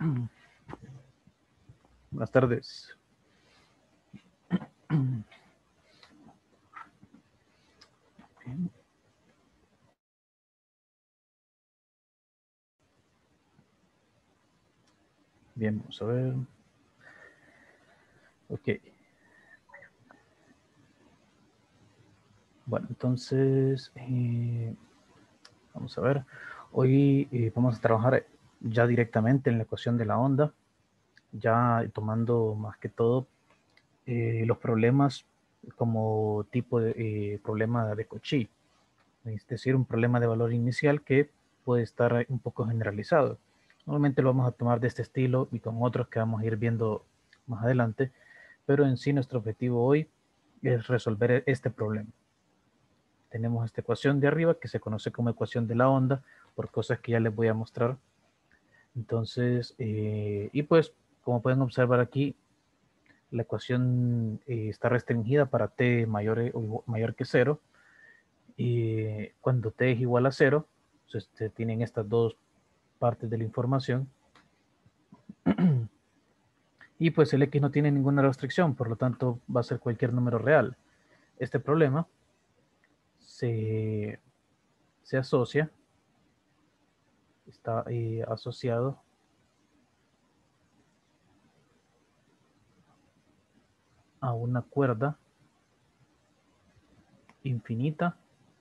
Buenas tardes. Bien, vamos a ver. Ok. Bueno, entonces, vamos a ver. Hoy vamos a trabajar ya directamente en la ecuación de la onda, ya tomando más que todo los problemas como tipo de problema de Cauchy, es decir, un problema de valor inicial que puede estar un poco generalizado. Normalmente lo vamos a tomar de este estilo y con otros que vamos a ir viendo más adelante, pero en sí nuestro objetivo hoy es resolver este problema. Tenemos esta ecuación de arriba que se conoce como ecuación de la onda por cosas que ya les voy a mostrar. Entonces, y pues como pueden observar aquí, la ecuación está restringida para t mayor que 0. Y cuando t es igual a 0, pues, tienen estas dos partes de la información. Y pues el x no tiene ninguna restricción, por lo tanto va a ser cualquier número real. Este problema se asocia, está asociado a una cuerda infinita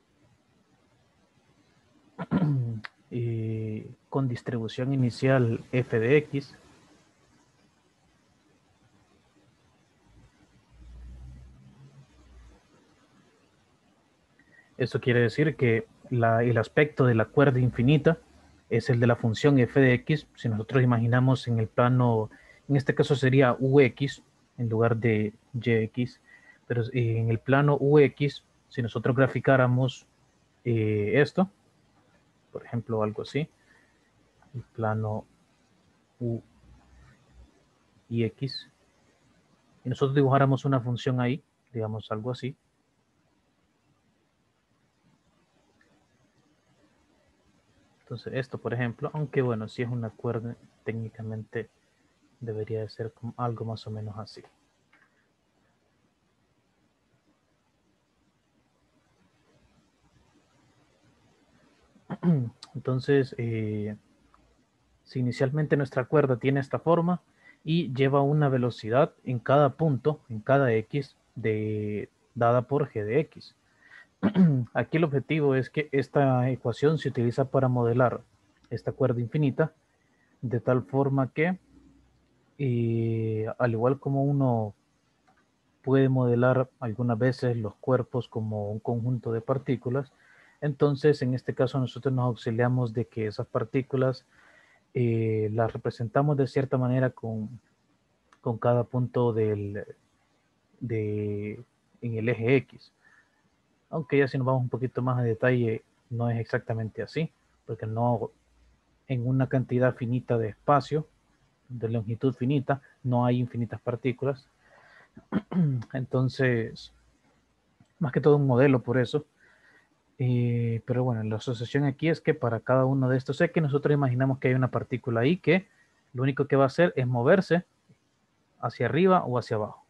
con distribución inicial f de x. Eso quiere decir que el aspecto de la cuerda infinita es el de la función f de x. Si nosotros imaginamos en el plano, en este caso sería ux en lugar de yx, pero en el plano ux, si nosotros graficáramos esto, por ejemplo, algo así, el plano u y x, y nosotros dibujáramos una función ahí, digamos algo así, entonces esto, por ejemplo, aunque bueno, si es una cuerda, técnicamente debería de ser como algo más o menos así. Entonces, si inicialmente nuestra cuerda tiene esta forma y lleva una velocidad en cada punto, en cada x, dada por g de x. Aquí el objetivo es que esta ecuación se utiliza para modelar esta cuerda infinita de tal forma que, al igual como uno puede modelar algunas veces los cuerpos como un conjunto de partículas, entonces en este caso nosotros nos auxiliamos de que esas partículas las representamos de cierta manera con cada punto en el eje X. Aunque ya si nos vamos un poquito más a detalle, no es exactamente así, porque no en una cantidad finita de espacio, de longitud finita, no hay infinitas partículas. Entonces, más que todo un modelo por eso. Pero bueno, la asociación aquí es que para cada uno de estos X nosotros imaginamos que hay una partícula ahí que lo único que va a hacer es moverse hacia arriba o hacia abajo.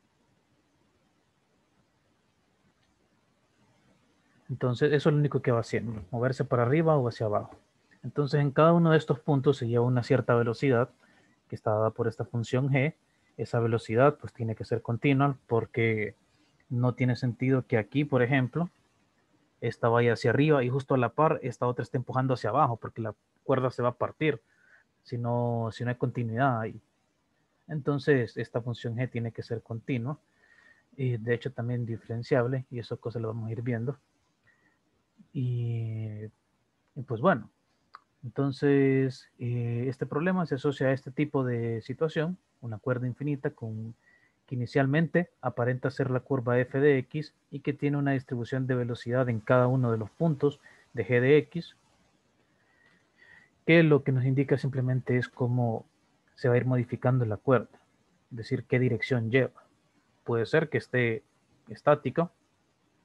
Entonces, eso es lo único que va haciendo, moverse para arriba o hacia abajo. Entonces, en cada uno de estos puntos se lleva una cierta velocidad que está dada por esta función g. Esa velocidad pues tiene que ser continua porque no tiene sentido que aquí, por ejemplo, esta vaya hacia arriba y justo a la par esta otra esté empujando hacia abajo porque la cuerda se va a partir si no hay continuidad ahí. Entonces, esta función g tiene que ser continua y de hecho también diferenciable y eso cosa lo vamos a ir viendo. Y pues bueno, entonces este problema se asocia a este tipo de situación, una cuerda infinita que inicialmente aparenta ser la curva f de x y que tiene una distribución de velocidad en cada uno de los puntos de g de x, que lo que nos indica simplemente es cómo se va a ir modificando la cuerda, es decir, qué dirección lleva. Puede ser que esté estática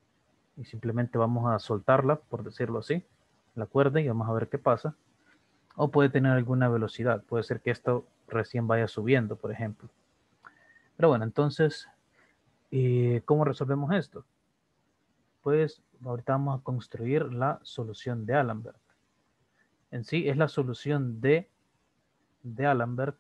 y simplemente vamos a soltarla, por decirlo así, la cuerda y vamos a ver qué pasa. o puede tener alguna velocidad. Puede ser que esto recién vaya subiendo, por ejemplo. Pero bueno, entonces, ¿cómo resolvemos esto? Pues ahorita vamos a construir la solución de Alembert. En sí es la solución de Alembert,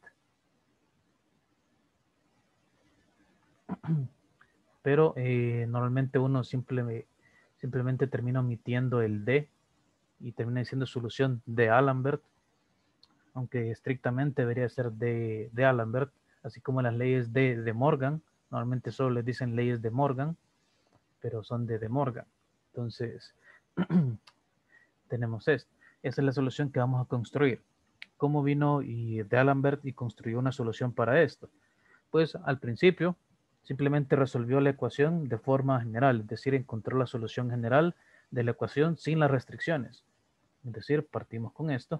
pero normalmente uno simplemente termina omitiendo el de y termina diciendo solución de Alembert, aunque estrictamente debería ser de Alembert, así como las leyes de Morgan. Normalmente solo les dicen leyes de Morgan, pero son de Morgan. Entonces, tenemos esto. Esa es la solución que vamos a construir. ¿Cómo vino de Alembert y construyó una solución para esto? Pues al principio simplemente resolvió la ecuación de forma general, es decir, encontró la solución general de la ecuación sin las restricciones. Es decir, partimos con esto,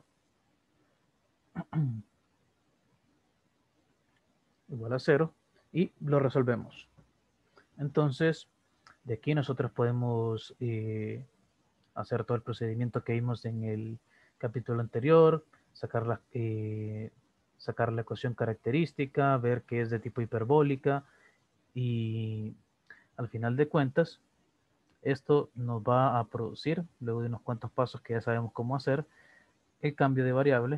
igual a 0, y lo resolvemos. Entonces, de aquí nosotros podemos hacer todo el procedimiento que vimos en el capítulo anterior, sacar la ecuación característica, ver que es de tipo hiperbólica, y al final de cuentas, esto nos va a producir, luego de unos cuantos pasos que ya sabemos cómo hacer, el cambio de variable,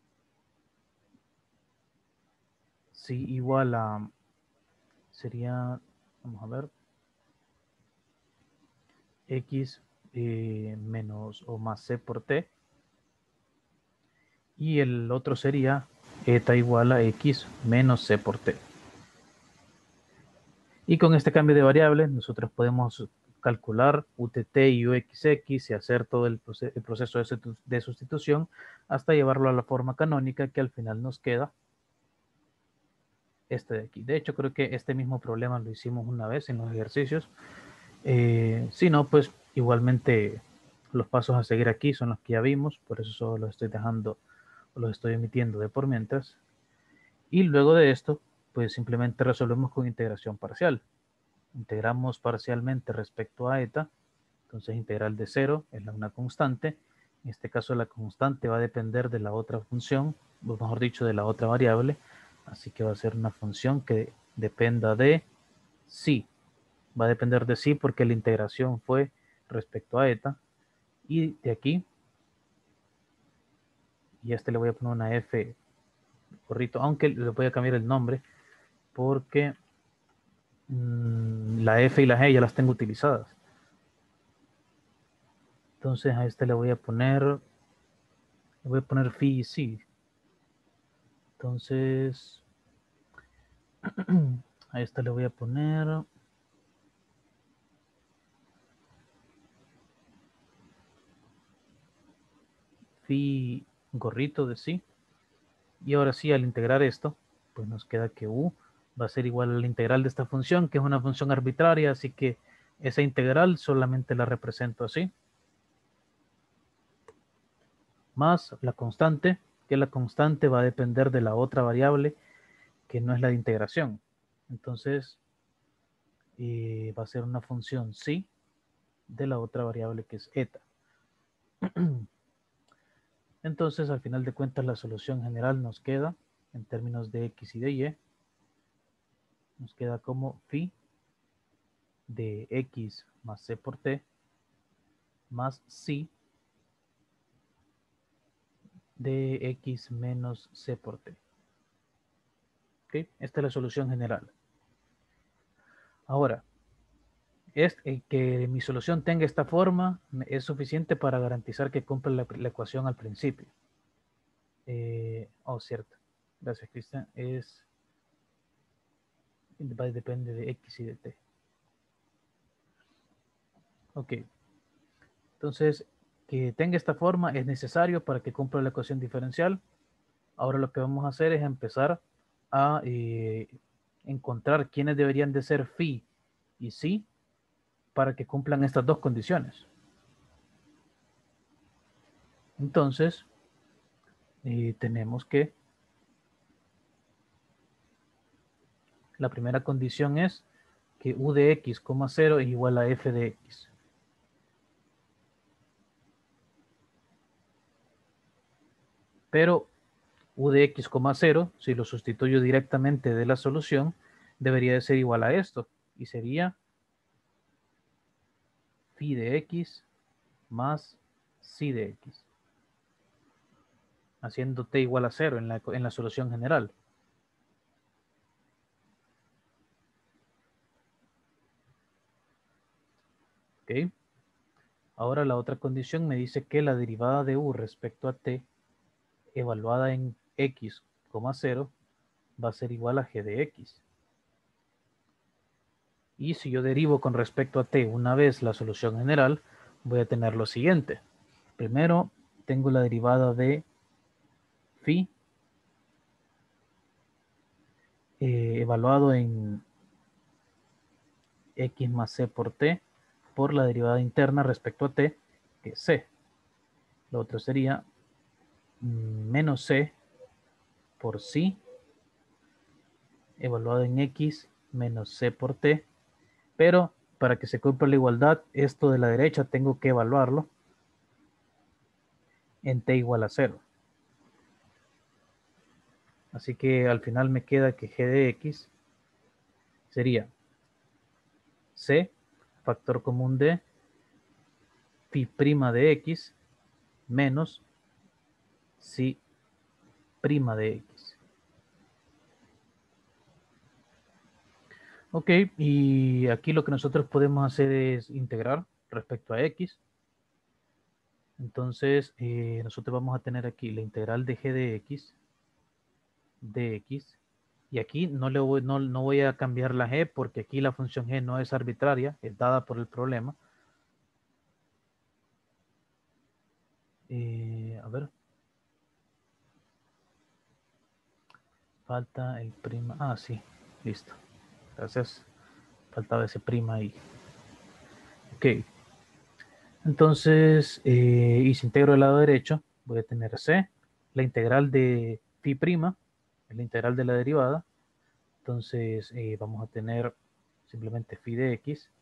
si igual a, sería, vamos a ver, x menos o más c por t, y el otro sería eta igual a x menos c por t. Y con este cambio de variables nosotros podemos calcular UTT y UXX y hacer todo el proceso de sustitución hasta llevarlo a la forma canónica, que al final nos queda este de aquí. De hecho, creo que este mismo problema lo hicimos una vez en los ejercicios. Si no, pues igualmente los pasos a seguir aquí son los que ya vimos, por eso solo los estoy dejando, los estoy emitiendo de por mientras. Y luego de esto, pues simplemente resolvemos con integración parcial. Integramos parcialmente respecto a eta, entonces integral de 0 es una constante. En este caso la constante va a depender de la otra función, o mejor dicho, de la otra variable, así que va a ser una función que dependa de sí. Va a depender de sí porque la integración fue respecto a eta, y de aquí, y a este le voy a poner una f corrito, aunque le voy a cambiar el nombre porque la f y la g ya las tengo utilizadas. Entonces a este le voy a poner phi y sí. Entonces a esta le voy a poner phi gorrito de sí. Y ahora sí, al integrar esto, pues nos queda que u va a ser igual a la integral de esta función, que es una función arbitraria, así que esa integral solamente la represento así, más la constante, que la constante va a depender de la otra variable, que no es la de integración. Entonces, va a ser una función sí de la otra variable que es eta. Entonces, al final de cuentas, la solución general nos queda, en términos de x y de y, nos queda como phi de x más c por t más psi de x menos c por t. ¿Okay? Esta es la solución general. Ahora, que mi solución tenga esta forma es suficiente para garantizar que cumple la ecuación al principio. Cierto. Gracias, Cristian. Depende de x y de t. Ok. Entonces, que tenga esta forma es necesario para que cumpla la ecuación diferencial. Ahora lo que vamos a hacer es empezar a encontrar quiénes deberían de ser phi y psi para que cumplan estas dos condiciones. Entonces, tenemos que la primera condición es que u de x, 0 es igual a f de x. Pero u de x, 0, si lo sustituyo directamente de la solución, debería de ser igual a esto. Y sería phi de x más psi de x, haciendo t igual a 0 en la solución general. ¿Ok? Ahora la otra condición me dice que la derivada de u respecto a t, evaluada en x, 0, va a ser igual a g de x. Y si yo derivo con respecto a t una vez la solución general, voy a tener lo siguiente. Primero tengo la derivada de phi evaluado en x más c por t por la derivada interna respecto a t, que es c. Lo otro sería menos c por psi evaluado en x menos c por t, pero para que se cumpla la igualdad, esto de la derecha tengo que evaluarlo en t igual a 0. Así que al final me queda que g de x sería c, factor común de phi prima de x menos psi prima de x. Ok, y aquí lo que nosotros podemos hacer es integrar respecto a x. Entonces, nosotros vamos a tener aquí la integral de g de x, dx. Y aquí no voy a cambiar la g porque aquí la función g no es arbitraria, es dada por el problema. A ver, falta el prima. Ah, sí, listo. Gracias. Faltaba ese prima ahí. Ok. Entonces, y si integro el lado derecho, voy a tener c, la integral de phi prima, la integral de la derivada. Entonces, vamos a tener simplemente phi de x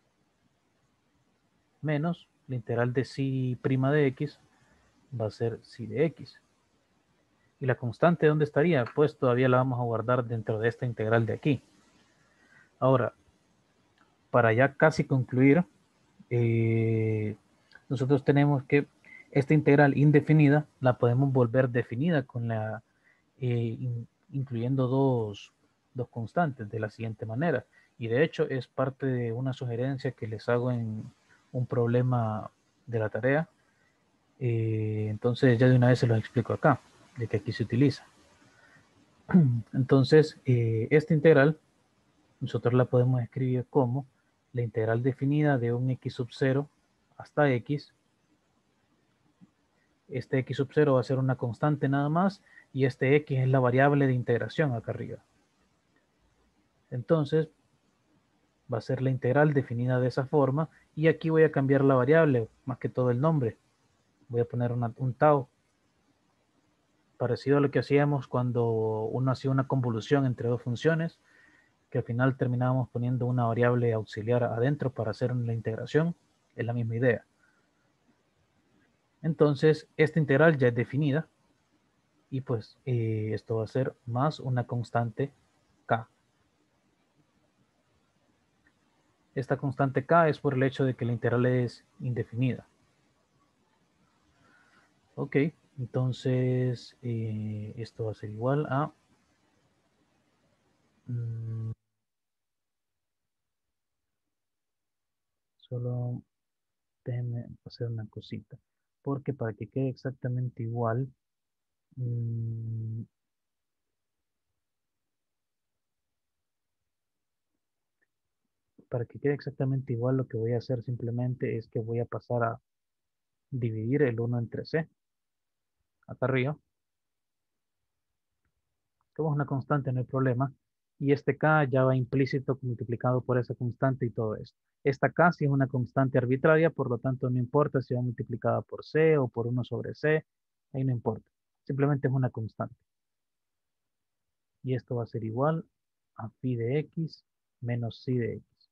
menos la integral de psi prima de x va a ser psi de x. ¿Y la constante dónde estaría? Pues todavía la vamos a guardar dentro de esta integral de aquí. Ahora, para ya casi concluir, nosotros tenemos que esta integral indefinida la podemos volver definida con la incluyendo dos constantes de la siguiente manera. Y de hecho es parte de una sugerencia que les hago en un problema de la tarea. Entonces ya de una vez se los explico acá, de que aquí se utiliza. Entonces, esta integral nosotros la podemos escribir como la integral definida de un x sub 0 hasta x. Este x sub 0 va a ser una constante nada más y este x es la variable de integración acá arriba. Entonces, va a ser la integral definida de esa forma y aquí voy a cambiar la variable, más que todo el nombre. Voy a poner un tau, parecido a lo que hacíamos cuando uno hacía una convolución entre dos funciones, que al final terminábamos poniendo una variable auxiliar adentro para hacer la integración. Es la misma idea. Entonces, esta integral ya es definida y pues esto va a ser más una constante k. Esta constante k es por el hecho de que la integral es indefinida. Ok, entonces esto va a ser igual a... solo déjenme hacer una cosita. Porque para que quede exactamente igual, mm, para que quede exactamente igual, lo que voy a hacer simplemente es que voy a pasar a dividir el 1 entre c, acá arriba. Como es una constante, no hay problema. Y este k ya va implícito multiplicado por esa constante y todo esto. Esta k sí es una constante arbitraria, por lo tanto no importa si va multiplicada por c o por 1 sobre c, ahí no importa. Simplemente es una constante. Y esto va a ser igual a phi de x menos psi de x.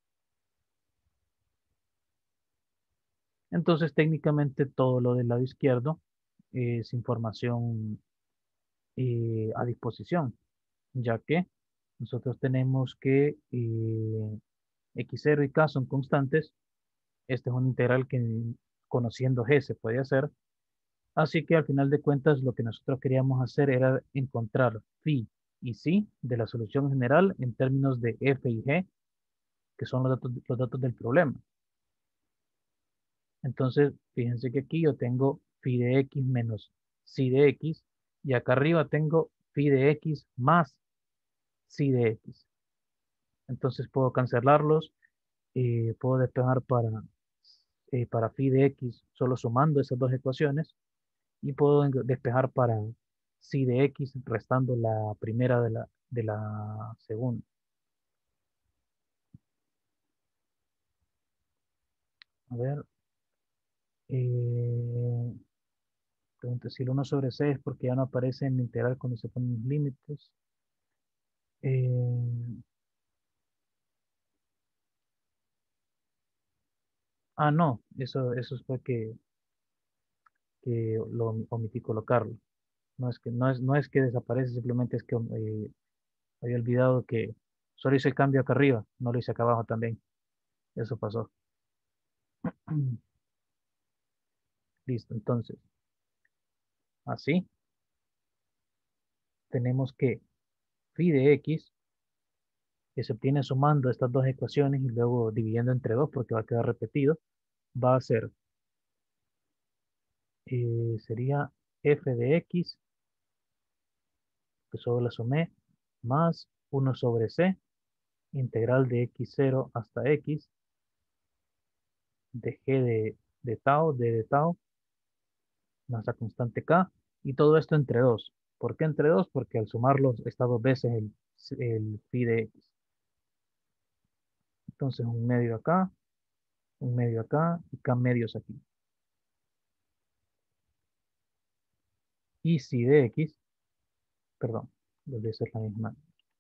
Entonces técnicamente todo lo del lado izquierdo es información a disposición, ya que nosotros tenemos que x0 y k son constantes. Este es un integral que conociendo g se puede hacer. Así que al final de cuentas lo que nosotros queríamos hacer era encontrar phi y psi de la solución general en términos de f y g, que son los datos del problema. Entonces, fíjense que aquí yo tengo phi de x menos psi de x, y acá arriba tengo phi de x más psi de x. Entonces puedo cancelarlos, puedo despejar para phi de x solo sumando esas dos ecuaciones, y puedo despejar para psi de x restando la primera de la segunda. A ver, eh, pregunta si el 1 sobre c es porque ya no aparece en la integral cuando se ponen los límites. Eh, no, eso fue que lo omití colocarlo. No es que desaparece, simplemente es que había olvidado que solo hice el cambio acá arriba, no lo hice acá abajo también. Eso pasó. Listo, entonces, así tenemos que phi de x, que se obtiene sumando estas dos ecuaciones y luego dividiendo entre dos porque va a quedar repetido, va a ser, sería f de x, que solo la sumé, más 1 sobre c, integral de x0 hasta x, de g de tau, de tau, más la constante k, y todo esto entre 2. ¿Por qué entre 2? Porque al sumarlos está dos veces el phi de x. Entonces un medio acá y k medios aquí. Y psi de x, perdón, debe ser la misma.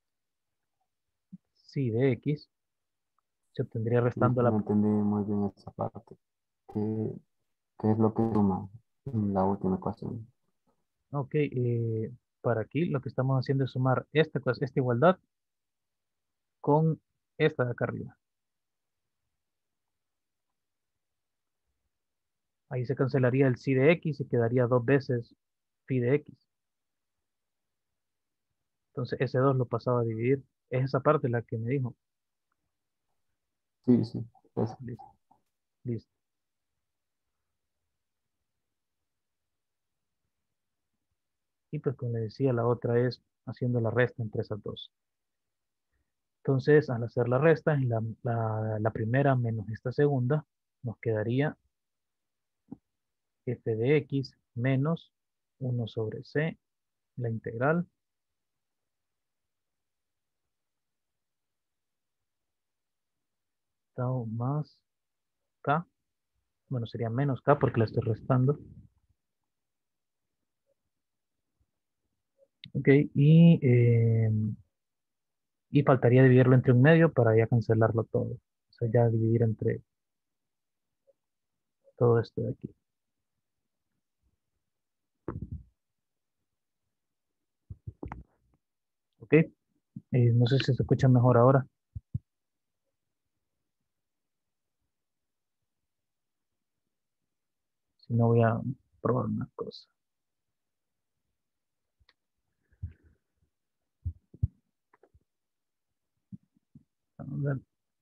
Psi de x se obtendría Y es restando que la... no entendí muy bien esa parte. ¿Qué, qué es lo que suma en la última ecuación? Ok, para aquí lo que estamos haciendo es sumar esta igualdad con esta de acá arriba. Ahí se cancelaría el psi de x y quedaría dos veces phi de x. Entonces ese 2 lo pasaba a dividir. Es esa parte la que me dijo. Sí, sí, eso. Listo, listo. Y pues como le decía, la otra es haciendo la resta entre esas dos. Entonces, al hacer la resta, en la primera menos esta segunda, nos quedaría f de x menos 1 sobre c, la integral, tau más k. Bueno, sería menos k porque la estoy restando. Ok, y faltaría dividirlo entre un medio para ya cancelarlo todo. O sea, ya dividir entre todo esto de aquí. Ok, no sé si se escucha mejor ahora. Si no, voy a probar una cosa. A ver.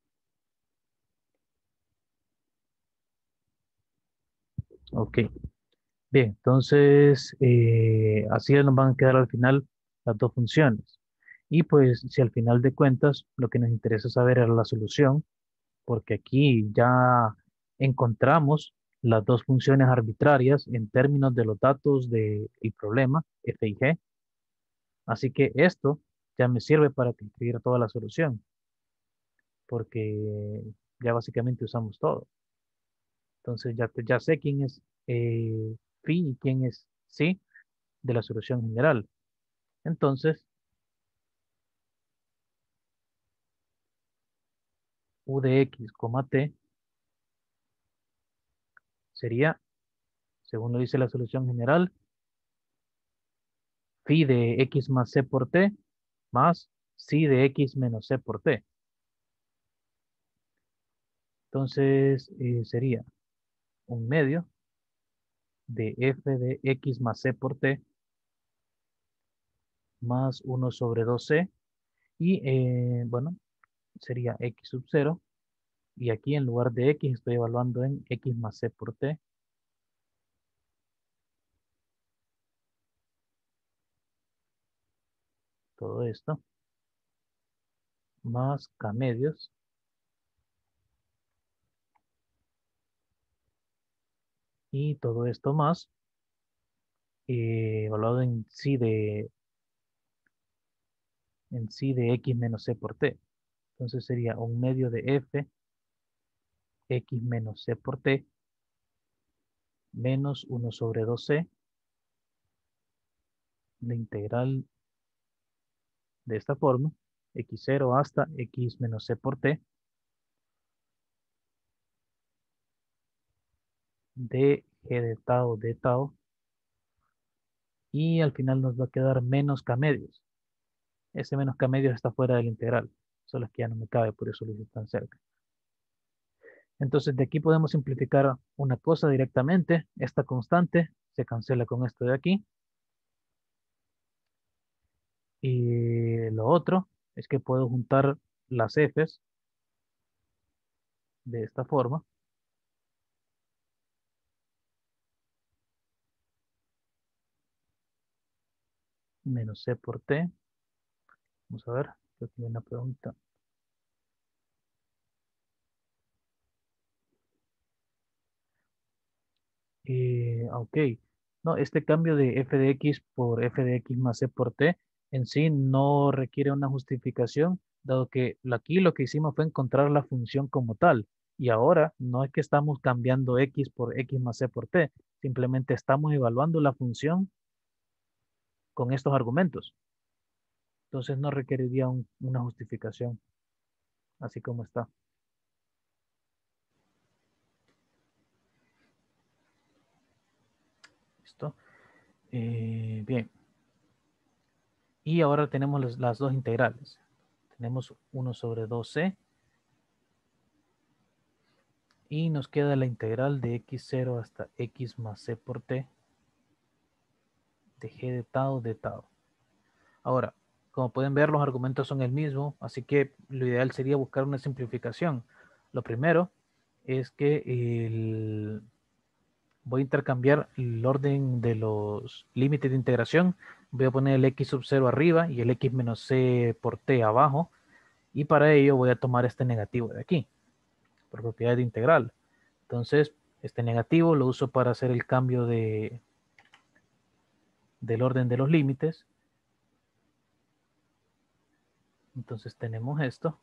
Ok, bien, entonces así nos van a quedar al final las dos funciones. Y pues si al final de cuentas lo que nos interesa saber es la solución, porque aquí ya encontramos las dos funciones arbitrarias en términos de los datos del problema, f y g. Así que esto ya me sirve para escribir toda la solución, porque ya básicamente usamos todo. Entonces ya sé quién es phi y quién es psi de la solución general. Entonces, u de x, t sería, según lo dice la solución general, phi de x más c por t más psi de x menos c por t. Entonces sería un medio de f de x más c por t más 1/2c y bueno, sería x sub 0 y aquí en lugar de x estoy evaluando en x más c por t, todo esto, más k medios y todo esto más evaluado en psi de x menos c por t. Entonces sería un medio de f x menos c por t menos 1/2c, la integral de esta forma, x0 hasta x menos c por t, de g de tau, y al final nos va a quedar menos k medios. Ese menos k medios está fuera de la integral, solo es que ya no me cabe, por eso lo hice tan cerca. Entonces de aquí podemos simplificar una cosa directamente, esta constante se cancela con esto de aquí, y lo otro es que puedo juntar las f's de esta forma, menos c por t. Vamos a ver, creo que hay una pregunta. Ok, no, este cambio de f de x por f de x más c por t en sí no requiere una justificación, dado que aquí lo que hicimos fue encontrar la función como tal. Y ahora no es que estamos cambiando x por x más c por t, simplemente estamos evaluando la función con estos argumentos. Entonces no requeriría una justificación, así como está. ¿Listo? Bien. Y ahora tenemos las dos integrales. Tenemos 1/2c y nos queda la integral de x0 hasta x más c por t de g de tau. Ahora, como pueden ver, los argumentos son el mismo, así que lo ideal sería buscar una simplificación. Lo primero es que voy a intercambiar el orden de los límites de integración. Voy a poner el x sub 0 arriba y el x menos c por t abajo. Y para ello voy a tomar este negativo de aquí, por propiedad de integral. Entonces, este negativo lo uso para hacer el cambio del orden de los límites. Entonces tenemos esto.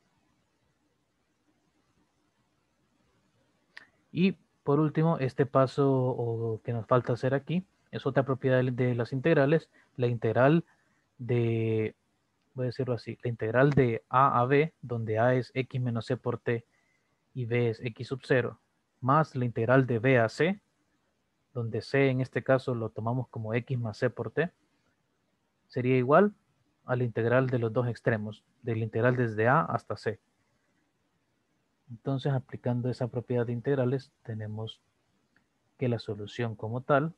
Y por último, este paso que nos falta hacer aquí es otra propiedad de las integrales, la integral de, voy a decirlo así, la integral de a b, donde a es x menos c por t y b es x sub 0, más la integral de b a c, donde c en este caso lo tomamos como x más c por t, sería igual a la integral de los dos extremos, de la integral desde a hasta c. Entonces, aplicando esa propiedad de integrales, tenemos que la solución como tal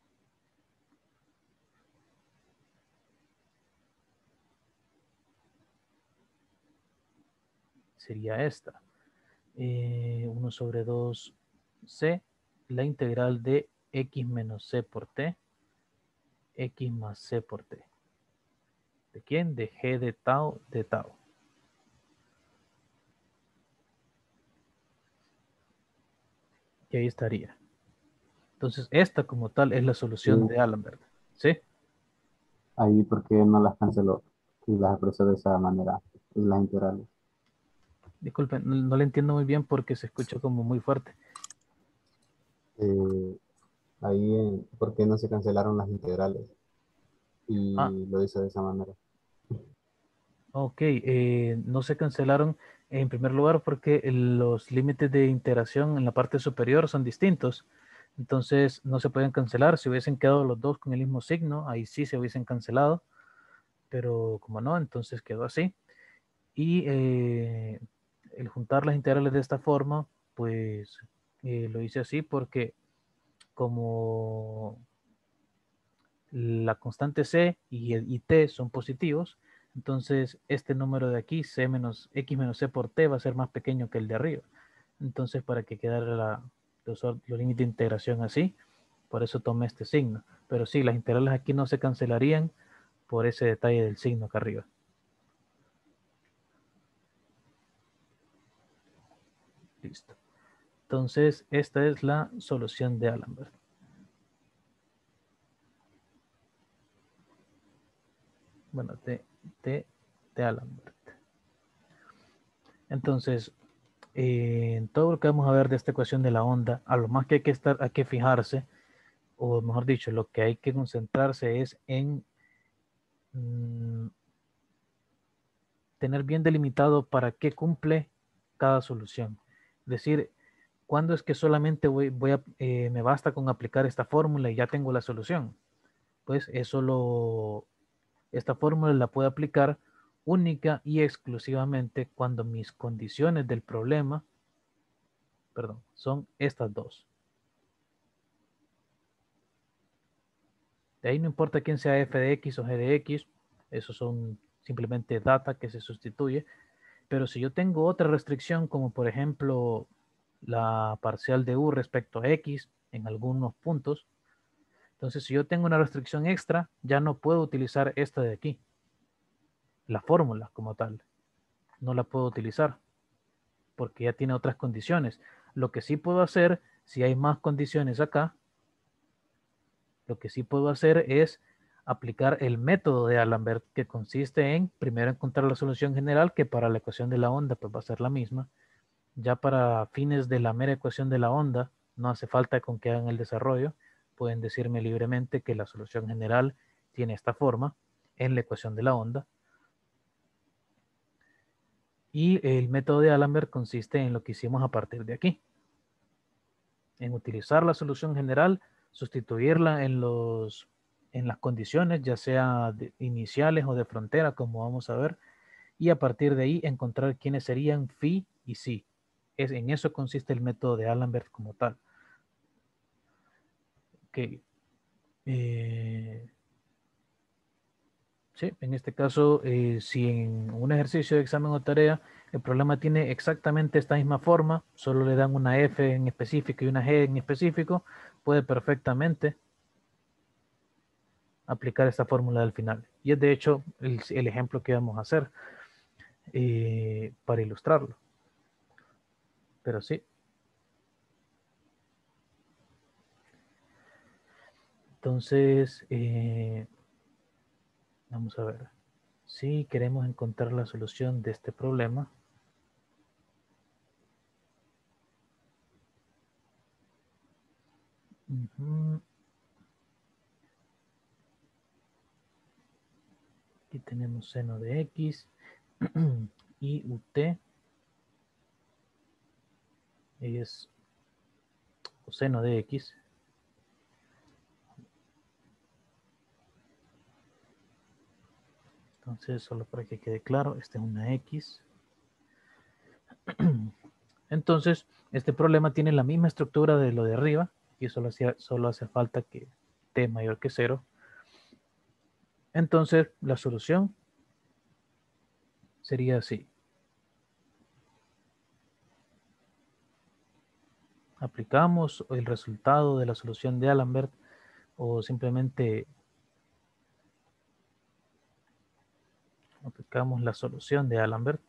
sería esta. 1/2c, la integral de x menos c por t, x más c por t. ¿De quién? De g de tau de tau. Y ahí estaría. Entonces, esta como tal es la Sí, solución de Allenberg. ¿Sí? ahí porque no las canceló y las expresó de esa manera, las integrales. Disculpen, no le entiendo muy bien porque se escucha como muy fuerte. Eh, ¿por qué no se cancelaron las integrales? Ah, Y lo hizo de esa manera. ok. No se cancelaron en primer lugar porque los límites de interacción en la parte superior son distintos. Entonces no se pueden cancelar. Si hubiesen quedado los dos con el mismo signo, ahí sí se hubiesen cancelado, pero como no, entonces quedó así. Y el juntar las integrales de esta forma, pues lo hice así porque como la constante c y t son positivos, entonces este número de aquí, c menos x menos c por t, va a ser más pequeño que el de arriba. Entonces, para que quedara los límites de integración así, por eso tomé este signo. Pero sí, las integrales aquí no se cancelarían por ese detalle del signo acá arriba. Listo. Entonces, esta es la solución de Alembert. Bueno, de Alembert. Entonces, en todo lo que vamos a ver de esta ecuación de la onda, a lo más que hay que fijarse, o mejor dicho, lo que hay que concentrarse es en tener bien delimitado para qué cumple cada solución. Es decir, cuándo es que solamente me basta con aplicar esta fórmula y ya tengo la solución. Pues esta fórmula la puedo aplicar única y exclusivamente cuando mis condiciones del problema, perdón, son estas dos. De ahí no importa quién sea f de x o g de x, esos son simplemente data que se sustituye. Pero si yo tengo otra restricción, como por ejemplo la parcial de u respecto a x en algunos puntos, entonces si yo tengo una restricción extra, ya no puedo utilizar esta de aquí, la fórmula como tal. No la puedo utilizar porque ya tiene otras condiciones. Lo que sí puedo hacer, si hay más condiciones acá, lo que sí puedo hacer es aplicar el método de Alembert, que consiste en primero encontrar la solución general, que para la ecuación de la onda pues va a ser la misma. Ya para fines de la mera ecuación de la onda, no hace falta con que hagan el desarrollo. Pueden decirme libremente que la solución general tiene esta forma en la ecuación de la onda. Y el método de Alembert consiste en lo que hicimos a partir de aquí. En utilizar la solución general, sustituirla en las condiciones, ya sea iniciales o de frontera, como vamos a ver, y a partir de ahí encontrar quiénes serían phi y psi. En eso consiste el método de Alembert como tal. Ok. Sí, en este caso, si en un ejercicio de examen o tarea el problema tiene exactamente esta misma forma, solo le dan una F en específico y una G en específico, puede perfectamente aplicar esta fórmula del final. Y es de hecho el ejemplo que vamos a hacer para ilustrarlo. Pero sí. Entonces, vamos a ver. Si queremos encontrar la solución de este problema, aquí tenemos seno de x y ut es seno de x. Entonces, solo para que quede claro, esta es una x. Entonces, este problema tiene la misma estructura de lo de arriba y solo hace falta que t mayor que 0. Entonces, la solución sería así. Aplicamos el resultado de la solución de Alembert o simplemente aplicamos la solución de Alembert.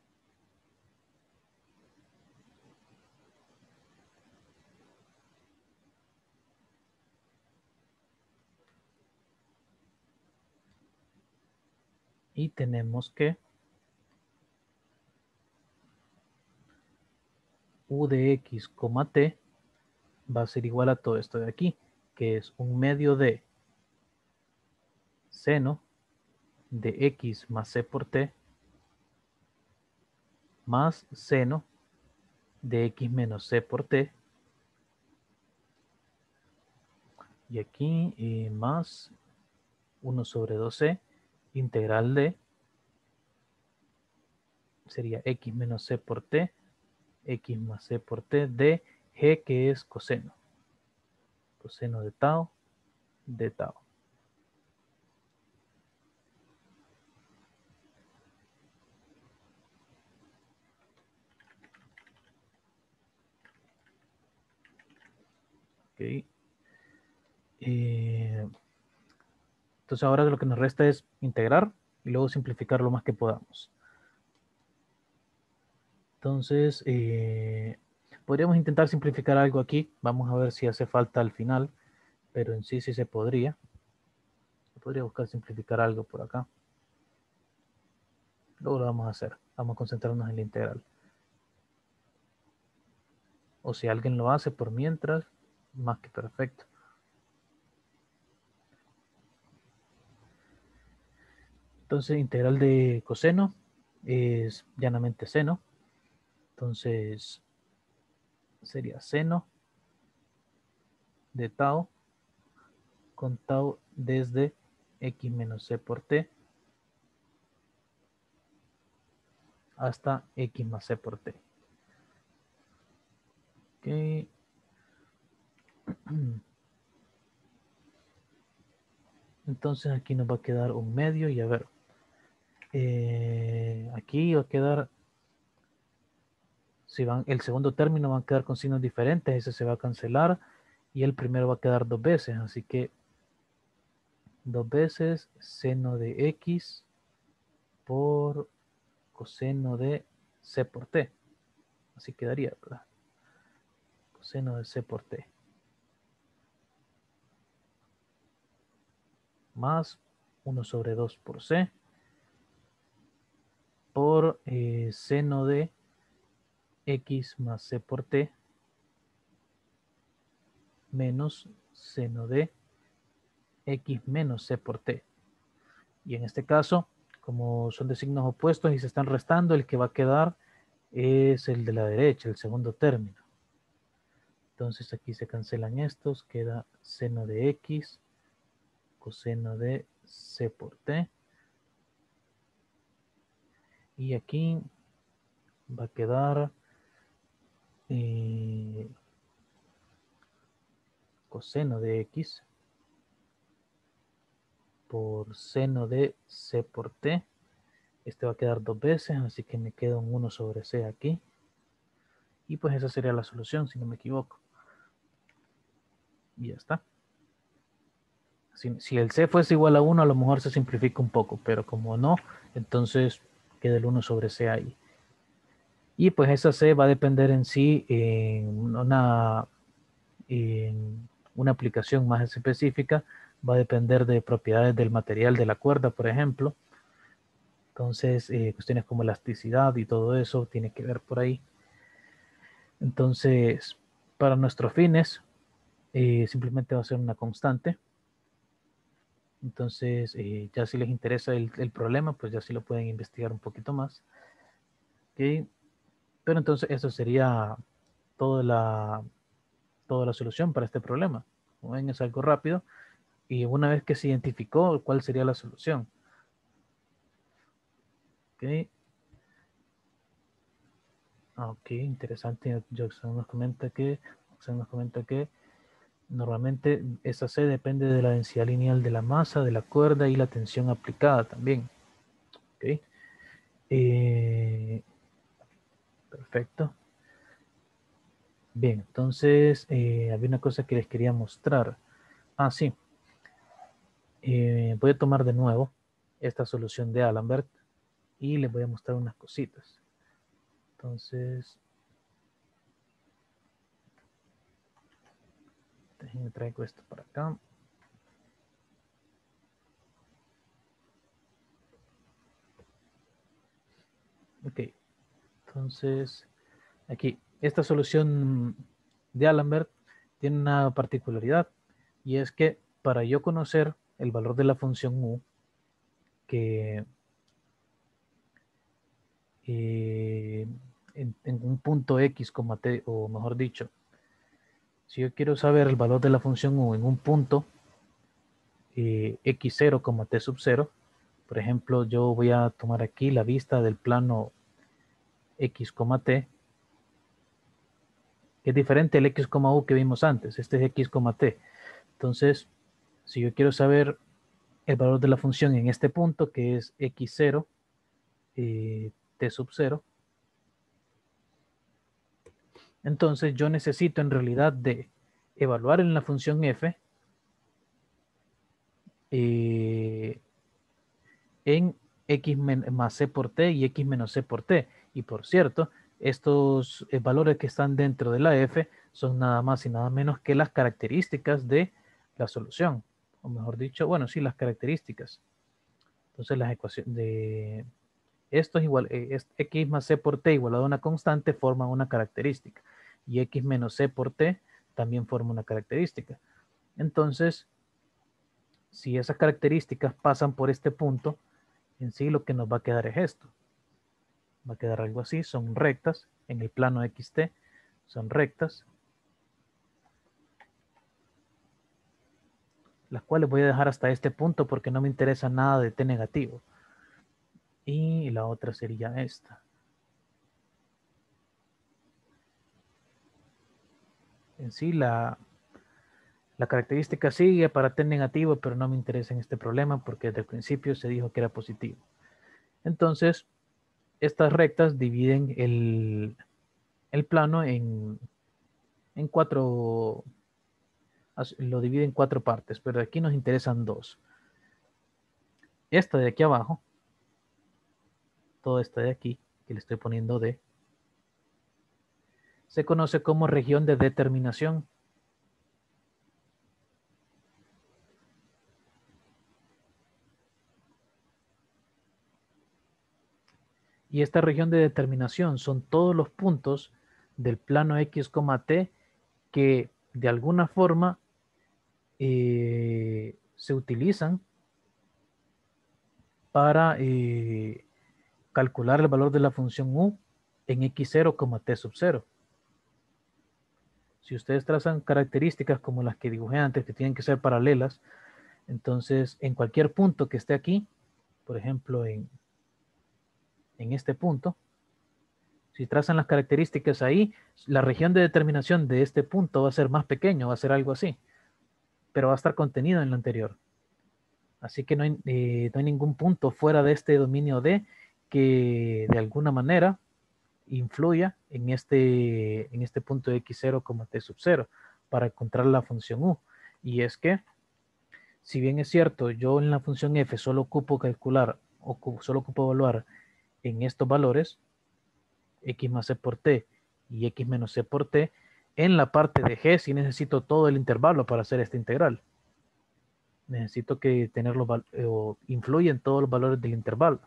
Y tenemos que u de x, t va a ser igual a todo esto de aquí, que es un medio de seno de x más c por t más seno de x menos c por t Y aquí más 1 sobre 2c integral de, sería x menos c por t, x más c por t de g, que es coseno. Coseno de tau, de tau. Ok. Entonces ahora lo que nos resta es integrar y luego simplificar lo más que podamos. Entonces, podríamos intentar simplificar algo aquí. Vamos a ver si hace falta al final, pero en sí se podría. Podría buscar simplificar algo por acá. Luego lo vamos a hacer. Vamos a concentrarnos en la integral. O si alguien lo hace por mientras, más que perfecto. Entonces, integral de coseno es llanamente seno. Entonces, sería seno de tau con tau desde x menos c por t hasta x más c por t. Ok. Entonces aquí nos va a quedar un medio y a ver, aquí va a quedar, si van, el segundo término va a quedar con signos diferentes, ese se va a cancelar y el primero va a quedar 2 veces, así que 2 veces seno de x por coseno de c por t, así quedaría, ¿verdad? Coseno de c por t más 1 sobre 2 por c por seno de x más c por t menos seno de x menos c por t. Y en este caso, como son de signos opuestos y se están restando, el que va a quedar es el de la derecha, el segundo término. Entonces aquí se cancelan estos, queda seno de x, coseno de c por t. Y aquí va a quedar coseno de x por seno de c por t. Este va a quedar 2 veces, así que me queda un 1 sobre c aquí. Y pues esa sería la solución, si no me equivoco. Y ya está. Si el c fuese igual a 1, a lo mejor se simplifica un poco, pero como no, entonces queda el 1 sobre c ahí. Y pues esa c va a depender en sí en una aplicación más específica, va a depender de propiedades del material de la cuerda, por ejemplo. Entonces, cuestiones como elasticidad y todo eso tiene que ver por ahí. Entonces, para nuestros fines, simplemente va a ser una constante. Entonces, ya si les interesa el problema, pues ya sí lo pueden investigar un poquito más. ¿Okay? Pero entonces eso sería toda toda la solución para este problema. Como ven, es algo rápido. Y una vez que se identificó cuál sería la solución. ¿Okay? Ok, interesante. Jackson nos comenta que normalmente esa C depende de la densidad lineal de la masa, de la cuerda y la tensión aplicada también. ¿Okay? Perfecto. Bien, entonces había una cosa que les quería mostrar. Ah, sí. Voy a tomar de nuevo esta solución de Alambert y les voy a mostrar unas cositas. Entonces, déjenme traigo esto para acá. Ok, entonces aquí, esta solución de Alambert tiene una particularidad y es que para yo conocer el valor de la función u, que en un punto x, t, o mejor dicho, Si yo quiero saber el valor de la función u en un punto x0, t sub 0, por ejemplo, yo voy a tomar aquí la vista del plano x, t, que es diferente al x, u que vimos antes. Este es x, t. Entonces, si yo quiero saber el valor de la función en este punto, que es x0, t sub 0, entonces yo necesito en realidad de evaluar en la función f en x más c por t y x menos c por t. Y por cierto, estos valores que están dentro de la f son nada más y nada menos que las características de la solución. O mejor dicho, bueno, sí, las características. Entonces las ecuaciones de esto es igual, x más c por t igual a una constante forman una característica. Y x menos c por t también forma una característica. Entonces, si esas características pasan por este punto, en sí lo que nos va a quedar es esto. Va a quedar algo así, son rectas, en el plano xt son rectas, las cuales voy a dejar hasta este punto porque no me interesa nada de t negativo. Y la otra sería esta. En sí la característica sigue para t negativo, pero no me interesa en este problema porque desde el principio se dijo que era positivo. Entonces, estas rectas dividen el plano en cuatro, lo divide en cuatro partes, pero aquí nos interesan dos. Esta de aquí abajo, toda esta de aquí, que le estoy poniendo D, se conoce como región de determinación. Y esta región de determinación son todos los puntos del plano x, t que de alguna forma se utilizan para calcular el valor de la función u en x0, t sub 0. Si ustedes trazan características como las que dibujé antes, que tienen que ser paralelas, entonces en cualquier punto que esté aquí, por ejemplo en este punto, si trazan las características ahí, la región de determinación de este punto va a ser más pequeño, va a ser algo así, pero va a estar contenido en lo anterior. Así que no hay ningún punto fuera de este dominio D que de alguna manera influya en este punto de x0, t sub 0 para encontrar la función u. Y es que, si bien es cierto, yo en la función f solo ocupo calcular o solo ocupo evaluar en estos valores, x más c por t y x menos c por t, en la parte de g sí necesito todo el intervalo para hacer esta integral. Necesito que tenerlo o influye en todos los valores del intervalo.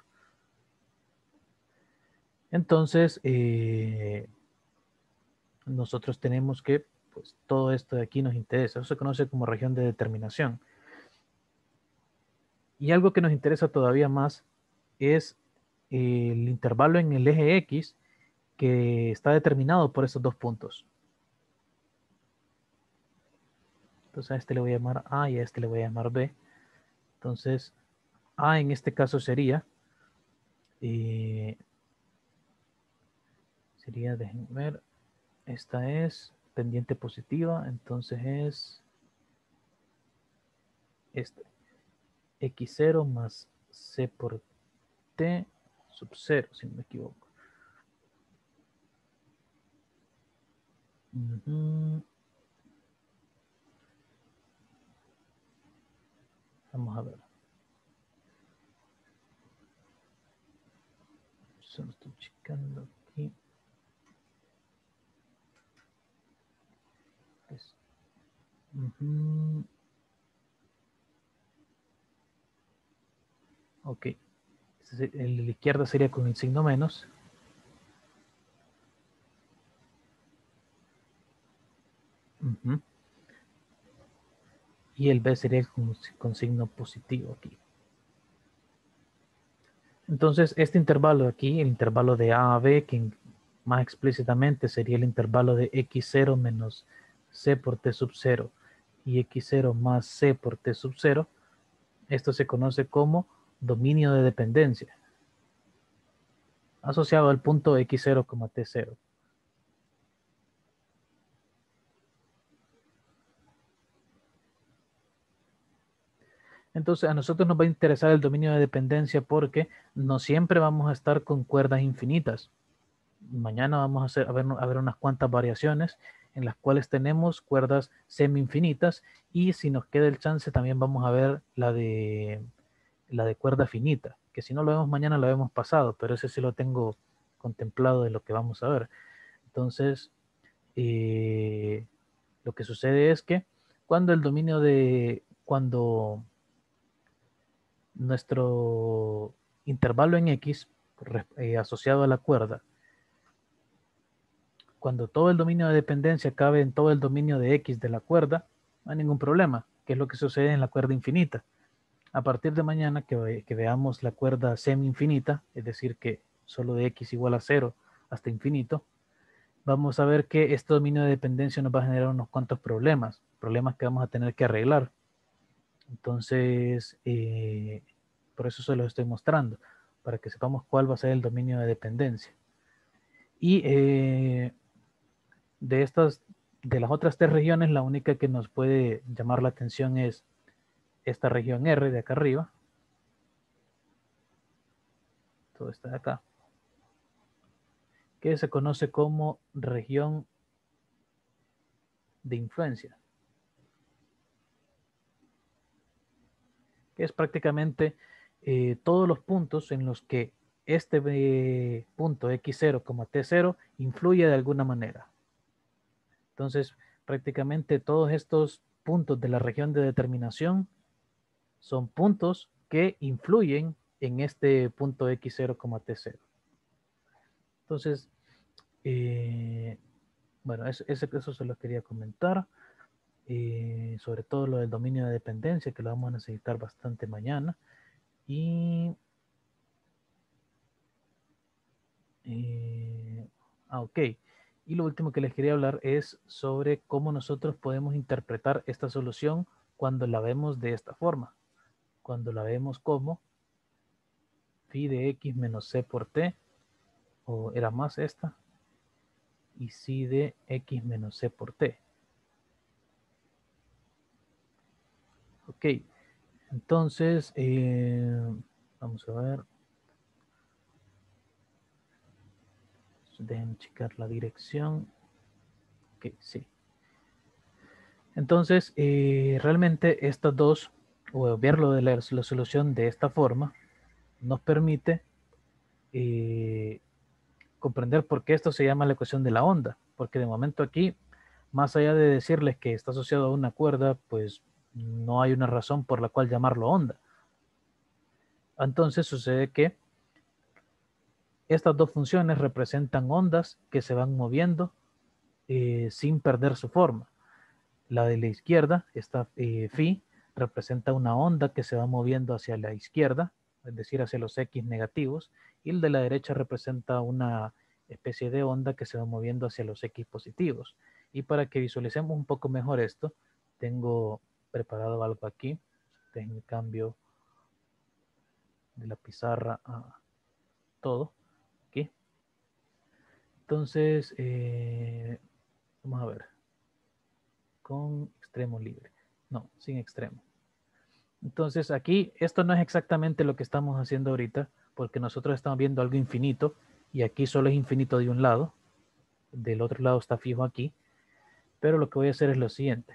Entonces, nosotros tenemos que, pues todo esto de aquí nos interesa. Eso se conoce como región de determinación. Y algo que nos interesa todavía más es el intervalo en el eje X que está determinado por estos dos puntos. Entonces a este le voy a llamar A y a este le voy a llamar B. Entonces A en este caso sería, déjenme ver, esta es pendiente positiva, entonces es este, x0 más c por t sub 0, si no me equivoco. Vamos a ver. Solo estoy checando aquí. Pues, ok. El de la izquierda sería con el signo menos. Y el B sería con signo positivo aquí. Entonces, este intervalo de aquí, el intervalo de A a B, que más explícitamente sería el intervalo de x0 menos c por t sub 0 y x0 más c por t sub 0, esto se conoce como dominio de dependencia, asociado al punto x0, t0. Entonces a nosotros nos va a interesar el dominio de dependencia porque no siempre vamos a estar con cuerdas infinitas. Mañana vamos a ver unas cuantas variaciones en las cuales tenemos cuerdas semi-infinitas, y si nos queda el chance también vamos a ver la de cuerda finita, que si no lo vemos mañana lo vemos pasado, pero ese sí lo tengo contemplado de lo que vamos a ver. Entonces, lo que sucede es que cuando nuestro intervalo en X asociado a la cuerda, cuando todo el dominio de dependencia cabe en todo el dominio de X de la cuerda, no hay ningún problema, que es lo que sucede en la cuerda infinita. A partir de mañana que veamos la cuerda semi-infinita, es decir, que solo de X igual a 0 hasta infinito, vamos a ver que este dominio de dependencia nos va a generar unos cuantos problemas que vamos a tener que arreglar. Entonces, por eso se los estoy mostrando, para que sepamos cuál va a ser el dominio de dependencia. Y de las otras tres regiones, la única que nos puede llamar la atención es esta región R de acá arriba. Todo está de acá. Que se conoce como región de influencia. Que es prácticamente todos los puntos en los que este punto x0, t0 influye de alguna manera. Entonces, prácticamente todos estos puntos de la región de determinación son puntos que influyen en este punto x0, t0. Entonces, bueno, eso se lo quería comentar. Sobre todo lo del dominio de dependencia, que lo vamos a necesitar bastante mañana. Y ok. Y lo último que les quería hablar es sobre cómo nosotros podemos interpretar esta solución cuando la vemos de esta forma. Cuando la vemos como phi de x menos c por t, o era más esta, y psi de x menos c por t. Ok. Entonces, vamos a ver. Déjenme checar la dirección. Ok, sí. Entonces, realmente estas dos, o verlo de la solución de esta forma, nos permite comprender por qué esto se llama la ecuación de la onda. Porque de momento aquí, más allá de decirles que está asociado a una cuerda, pues no hay una razón por la cual llamarlo onda. Entonces sucede que estas dos funciones representan ondas que se van moviendo sin perder su forma. La de la izquierda, esta phi, representa una onda que se va moviendo hacia la izquierda, es decir, hacia los X negativos, y el de la derecha representa una especie de onda que se va moviendo hacia los X positivos. Y para que visualicemos un poco mejor esto, tengo preparado algo aquí. Déjenme cambio de la pizarra a todo. Aquí. Entonces, vamos a ver. Con extremo libre. No, sin extremo. Entonces aquí, esto no es exactamente lo que estamos haciendo ahorita, porque nosotros estamos viendo algo infinito, y aquí solo es infinito de un lado, del otro lado está fijo aquí, pero lo que voy a hacer es lo siguiente.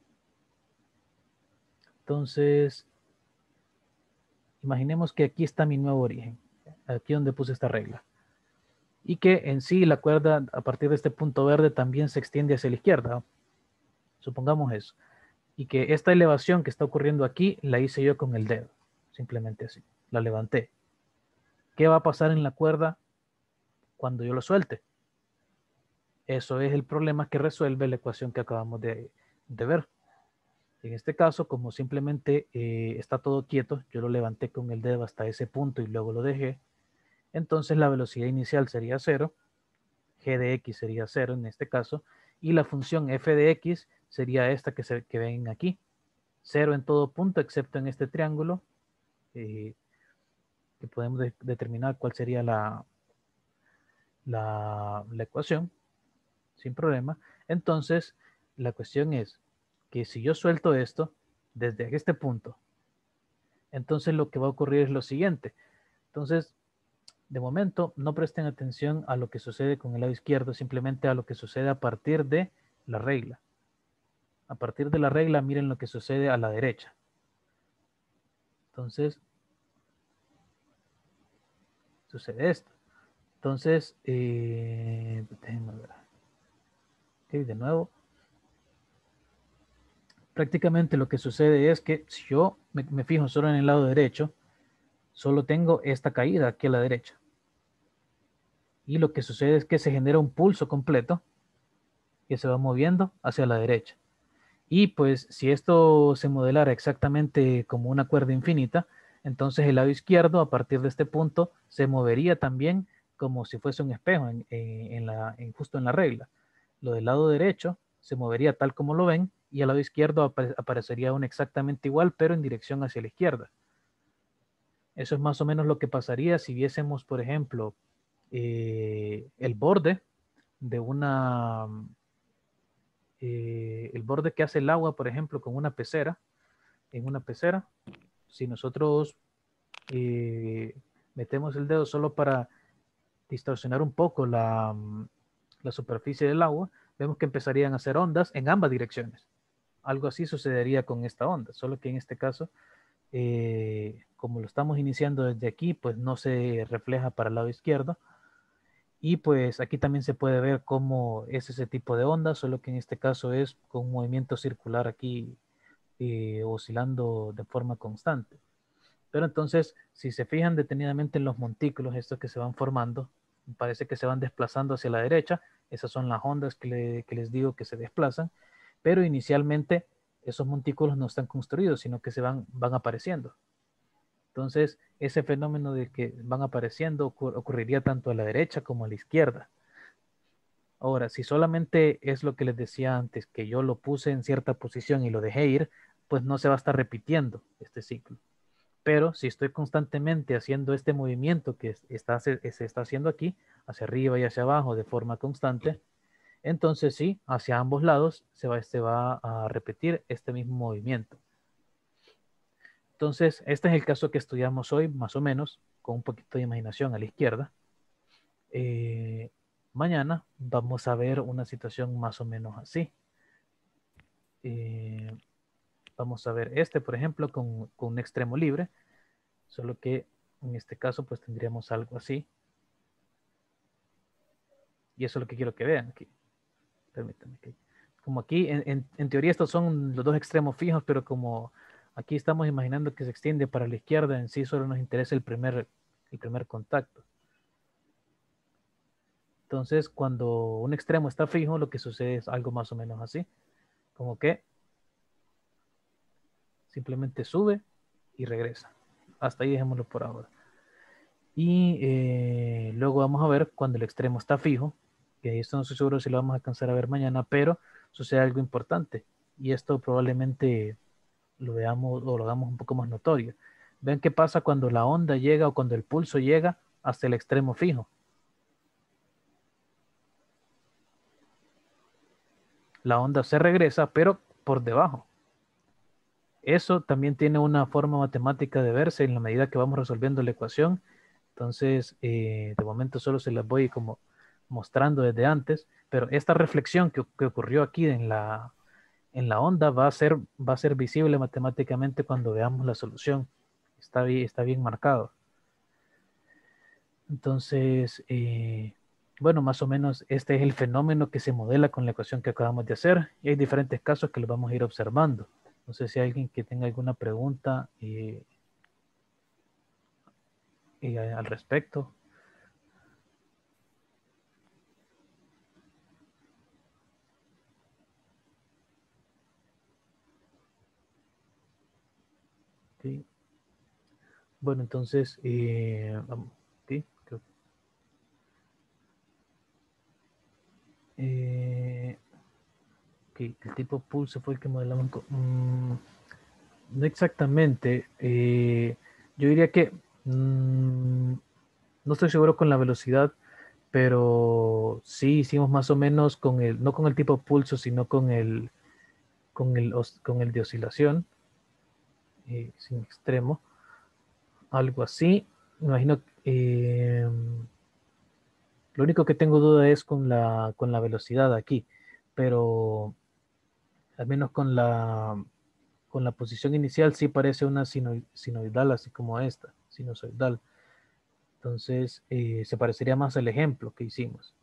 Entonces, imaginemos que aquí está mi nuevo origen, aquí donde puse esta regla, y que en sí la cuerda a partir de este punto verde también se extiende hacia la izquierda, supongamos eso, y que esta elevación que está ocurriendo aquí la hice yo con el dedo, simplemente así, la levanté. ¿Qué va a pasar en la cuerda cuando yo lo suelte? Eso es el problema que resuelve la ecuación que acabamos de ver. En este caso, como simplemente está todo quieto, yo lo levanté con el dedo hasta ese punto y luego lo dejé, entonces la velocidad inicial sería 0, g de x sería 0 en este caso, Y la función f de x sería esta que ven aquí. 0 en todo punto, excepto en este triángulo, que podemos determinar cuál sería la ecuación, sin problema. Entonces, la cuestión es que si yo suelto esto desde este punto, entonces lo que va a ocurrir es lo siguiente. Entonces, de momento, no presten atención a lo que sucede con el lado izquierdo, simplemente a lo que sucede a partir de la regla. A partir de la regla, miren lo que sucede a la derecha. Entonces, sucede esto. Entonces, déjenme ver. Ok, de nuevo. Prácticamente lo que sucede es que si yo me fijo solo en el lado derecho, solo tengo esta caída aquí a la derecha. Y lo que sucede es que se genera un pulso completo que se va moviendo hacia la derecha. Y pues si esto se modelara exactamente como una cuerda infinita, entonces el lado izquierdo a partir de este punto se movería también como si fuese un espejo justo en la regla. Lo del lado derecho se movería tal como lo ven y al lado izquierdo aparecería un exactamente igual pero en dirección hacia la izquierda. Eso es más o menos lo que pasaría si viésemos, por ejemplo, el borde de el borde que hace el agua, por ejemplo, con una pecera, en una pecera, si nosotros metemos el dedo solo para distorsionar un poco la superficie del agua, vemos que empezarían a hacer ondas en ambas direcciones. Algo así sucedería con esta onda, solo que en este caso, como lo estamos iniciando desde aquí, pues no se refleja para el lado izquierdo. Y pues aquí también se puede ver cómo es ese tipo de onda, solo que en este caso es con un movimiento circular aquí oscilando de forma constante. Pero entonces, si se fijan detenidamente en los montículos, estos que se van formando, parece que se van desplazando hacia la derecha. Esas son las ondas que les digo que se desplazan. Pero inicialmente esos montículos no están construidos, sino que van apareciendo. Entonces, ese fenómeno de que van apareciendo ocurriría tanto a la derecha como a la izquierda. Ahora, si solamente es lo que les decía antes, que yo lo puse en cierta posición y lo dejé ir, pues no se va a estar repitiendo este ciclo. Pero si estoy constantemente haciendo este movimiento que se está haciendo aquí, hacia arriba y hacia abajo de forma constante, entonces sí, hacia ambos lados se va a repetir este mismo movimiento. Entonces, este es el caso que estudiamos hoy, más o menos, con un poquito de imaginación a la izquierda. Mañana vamos a ver una situación más o menos así. Vamos a ver este, por ejemplo, con un extremo libre, solo que en este caso pues tendríamos algo así. Y eso es lo que quiero que vean aquí. Permítanme. Como aquí, en teoría estos son los dos extremos fijos, pero como aquí estamos imaginando que se extiende para la izquierda, en sí solo nos interesa el primer contacto. Entonces, cuando un extremo está fijo, lo que sucede es algo más o menos así. Como que simplemente sube y regresa. Hasta ahí dejémoslo por ahora. Y luego vamos a ver cuando el extremo está fijo, que esto no estoy seguro si lo vamos a alcanzar a ver mañana, pero sucede algo importante. Y esto probablemente lo veamos o lo hagamos un poco más notorio. Vean qué pasa cuando la onda llega o cuando el pulso llega hasta el extremo fijo. La onda se regresa, pero por debajo. Eso también tiene una forma matemática de verse en la medida que vamos resolviendo la ecuación. Entonces, de momento solo se las voy como mostrando desde antes, pero esta reflexión que ocurrió aquí en la onda va a ser visible matemáticamente cuando veamos la solución. Está bien marcado. Entonces, bueno, más o menos este es el fenómeno que se modela con la ecuación que acabamos de hacer y hay diferentes casos que los vamos a ir observando. No sé si hay alguien que tenga alguna pregunta al respecto. ¿Sí? Bueno, entonces, ¿sí? Eh, que el tipo pulso fue el que modelamos. No exactamente. Yo diría que no estoy seguro con la velocidad, pero sí hicimos más o menos con el, no con el tipo pulso, sino con el de oscilación, sin extremo, algo así. Me imagino, lo único que tengo duda es con la velocidad aquí, pero al menos con la posición inicial sí parece una sinoidal, así como esta, sinusoidal. Entonces, se parecería más al ejemplo que hicimos.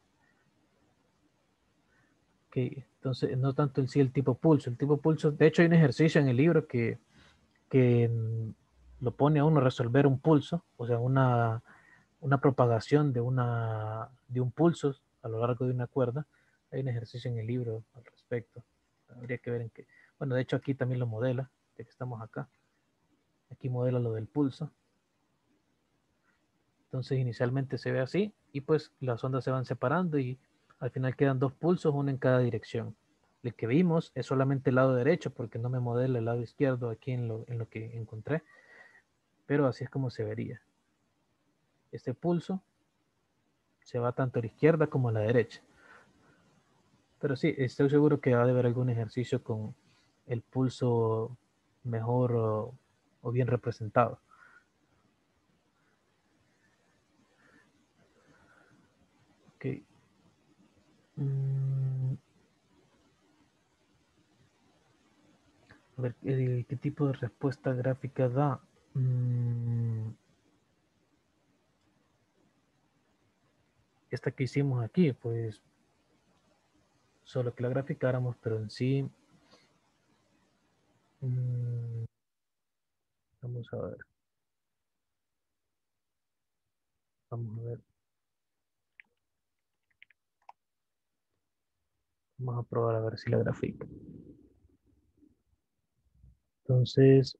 Entonces, no tanto el tipo pulso. El tipo pulso, de hecho, hay un ejercicio en el libro que lo pone a uno a resolver un pulso, o sea, una propagación de un pulso a lo largo de una cuerda. Hay un ejercicio en el libro al respecto. Habría que ver en qué. Bueno, de hecho, aquí también lo modela, de que estamos acá. Aquí modela lo del pulso. Entonces inicialmente se ve así y pues las ondas se van separando y al final quedan dos pulsos, uno en cada dirección. El que vimos es solamente el lado derecho porque no me modela el lado izquierdo aquí en lo que encontré, pero así es como se vería. Este pulso se va tanto a la izquierda como a la derecha. Pero sí, estoy seguro que va a haber algún ejercicio con el pulso mejor o bien representado. Ok. Mm, a ver, ¿qué tipo de respuesta gráfica da? Mm, esta que hicimos aquí, pues solo que la graficáramos, pero en sí, mm, vamos a ver, vamos a ver, vamos a probar a ver si la grafica. Entonces,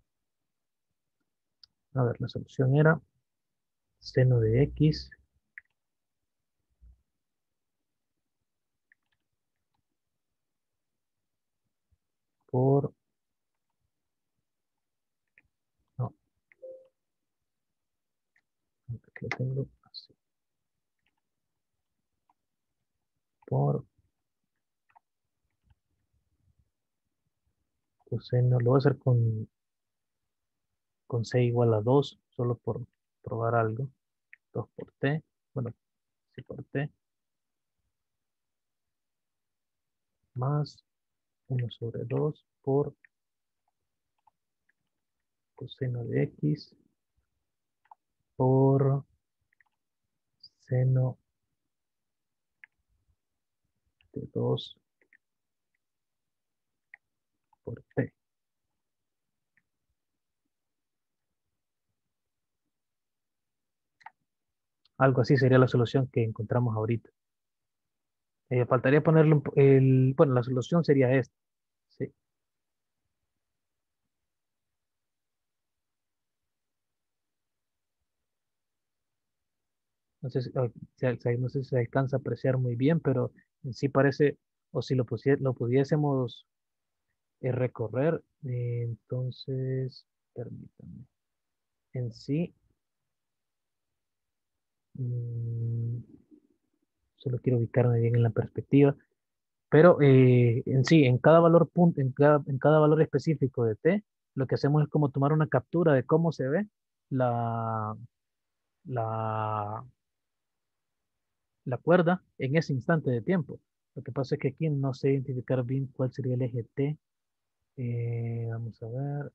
a ver, la solución era seno de x por, no, aquí lo tengo así, por coseno, lo voy a hacer con c igual a 2 solo por probar algo, 2 por t, bueno, sí por t, más 1/2 por coseno de x por seno de 2 por t. Algo así sería la solución que encontramos ahorita. Faltaría ponerle bueno, la solución sería esta. Sí. No sé, no sé si se alcanza a apreciar muy bien, pero en sí parece, o si lo pudiésemos recorrer, entonces, permítanme. En sí, mm, solo quiero ubicarme bien en la perspectiva, pero en sí, en cada valor específico de t, lo que hacemos es como tomar una captura de cómo se ve la, la, la cuerda en ese instante de tiempo. Lo que pasa es que aquí no sé identificar bien cuál sería el eje T. Vamos a ver.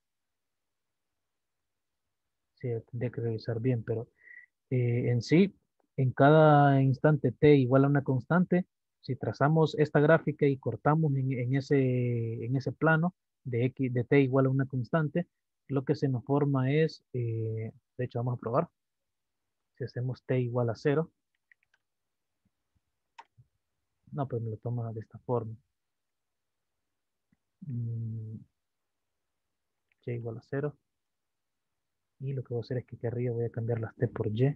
Sí, tendría que revisar bien, pero en sí, en cada instante T igual a una constante, si trazamos esta gráfica y cortamos en ese plano de T igual a una constante, lo que se nos forma es, de hecho vamos a probar, si hacemos T igual a 0, no, pues me lo toma de esta forma. Mm, Y igual a 0. Y lo que voy a hacer es que aquí arriba voy a cambiar las T por Y.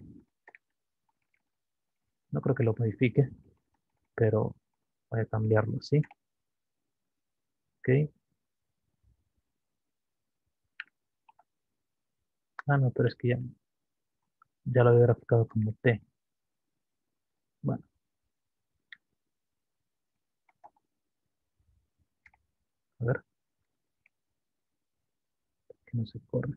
No creo que lo modifique, pero voy a cambiarlo así. Ok. Ah, no, pero es que ya lo había graficado como T. Bueno, a ver, que no se corre.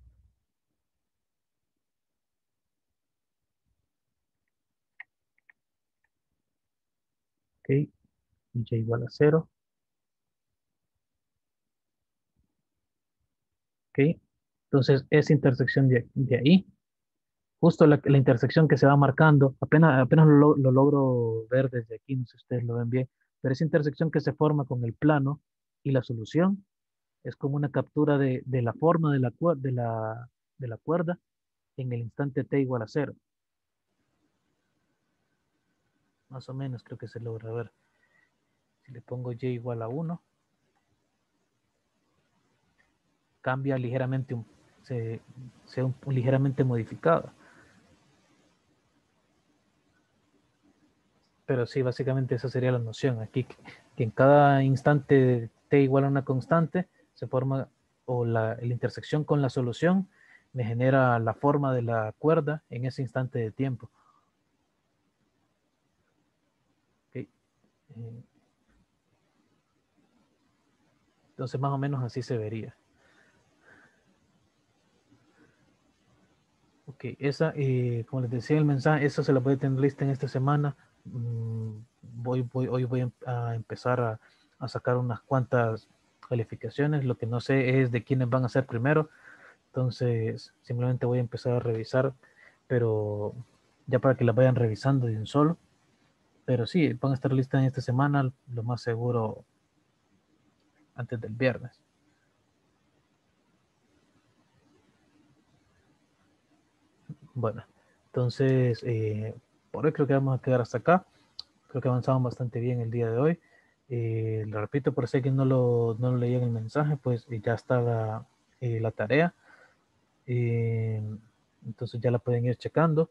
Ok, y y igual a cero. Ok, entonces esa intersección de ahí, justo la intersección que se va marcando, apenas lo logro ver desde aquí, no sé si ustedes lo ven bien, pero esa intersección que se forma con el plano y la solución es como una captura de la forma de la cuerda en el instante t igual a cero. Más o menos creo que se logra ver. Si le pongo y igual a uno, cambia ligeramente, ligeramente modificada. Pero sí, básicamente esa sería la noción. Aquí que en cada instante t igual a una constante, se forma, o la intersección con la solución me genera la forma de la cuerda en ese instante de tiempo. Okay. Entonces más o menos así se vería. Ok, esa, como les decía el mensaje, esa se la voy a tener lista en esta semana. Hoy voy a empezar a sacar unas cuantas calificaciones. Lo que no sé es de quiénes van a ser primero. Entonces, simplemente voy a empezar a revisar, pero ya para que las vayan revisando de un solo. Pero sí, van a estar listas en esta semana, lo más seguro antes del viernes. Bueno, entonces, por hoy creo que vamos a quedar hasta acá. Creo que avanzamos bastante bien el día de hoy. Lo repito, por si alguien no lo leía en el mensaje, pues ya está la tarea. Eh, entonces ya la pueden ir checando.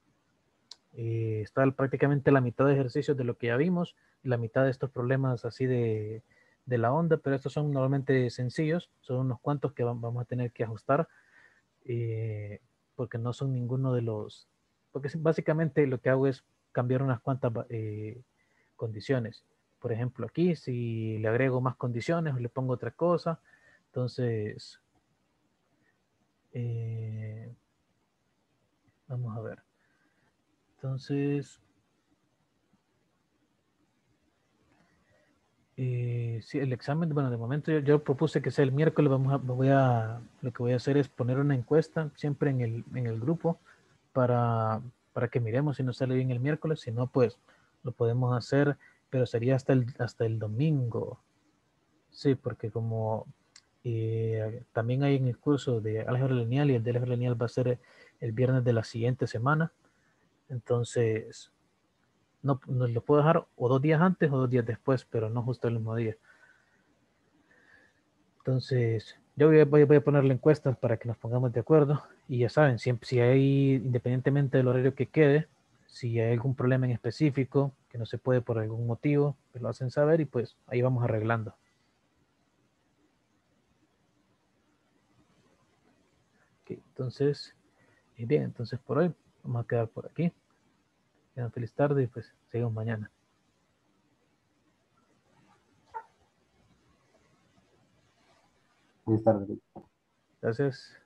Está prácticamente la mitad de ejercicios de lo que ya vimos y la mitad de estos problemas así de la onda, pero estos son normalmente sencillos, son unos cuantos que vamos a tener que ajustar porque no son ninguno de los, porque básicamente lo que hago es cambiar unas cuantas condiciones. Por ejemplo, aquí si le agrego más condiciones o le pongo otra cosa, entonces eh, vamos a ver. Entonces, sí, el examen, bueno, de momento yo propuse que sea el miércoles, lo que voy a hacer es poner una encuesta siempre en el grupo para que miremos si nos sale bien el miércoles, si no, pues lo podemos hacer, pero sería hasta el domingo. Sí, porque como también hay en el curso de álgebra lineal y el de álgebra lineal va a ser el viernes de la siguiente semana, entonces no lo puedo dejar o 2 días antes o 2 días después, pero no justo el mismo día. Entonces, yo voy a poner la encuesta para que nos pongamos de acuerdo. Y ya saben, siempre, si hay, independientemente del horario que quede, si hay algún problema en específico que no se puede por algún motivo, pues lo hacen saber y pues ahí vamos arreglando. Ok, entonces, bien, entonces por hoy vamos a quedar por aquí. Una feliz tarde y pues seguimos mañana. Buenas tardes. Gracias.